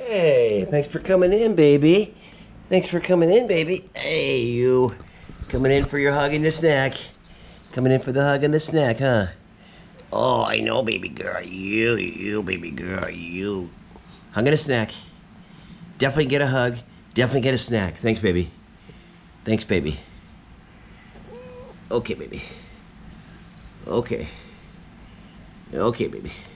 Hey, thanks for coming in, baby. Thanks for coming in, baby. Hey, you. Coming in for your hug and your snack. Coming in for the hug and the snack, huh? Oh, I know, baby girl. You, baby girl. You. Hug and a snack. Definitely get a hug. Definitely get a snack. Thanks, baby. Thanks, baby. Okay, baby. Okay. Okay, baby.